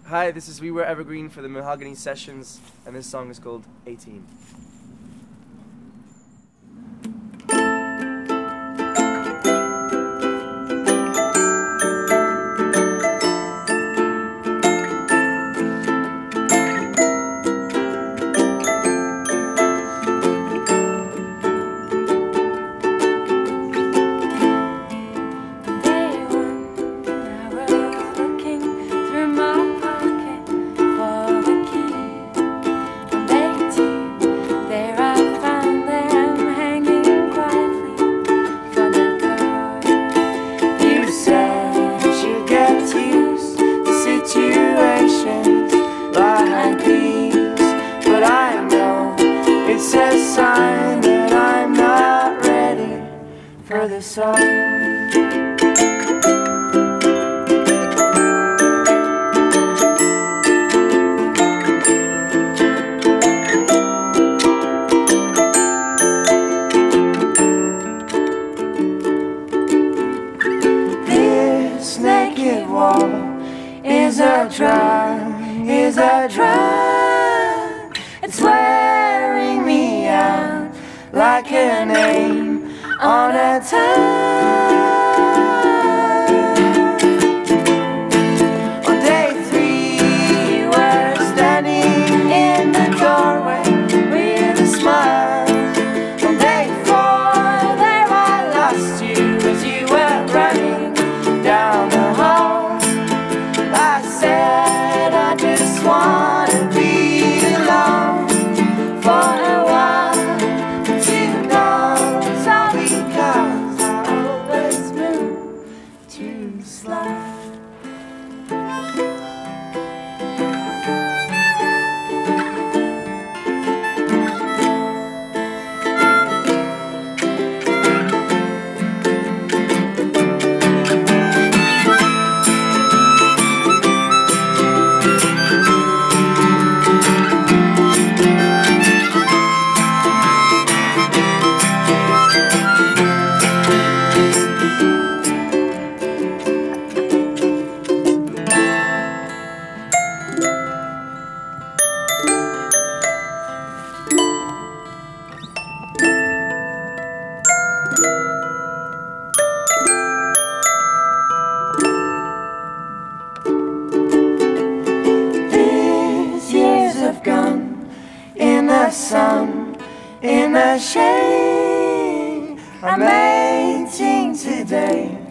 Hi, this is We Were Evergreen for the Mahogany Sessions, and this song is called 18. It's a sign that I'm not ready for the song. This naked wall is a drug, it's wearing me out like a name on a tongue. On day 3 you were standing in the doorway with a smile. On day 4 there I lost you as you were running down the hall. I said I just want to be alone for a while, but you know it's all because I always move too slow. In the sun, in the shade, I'm 18 today.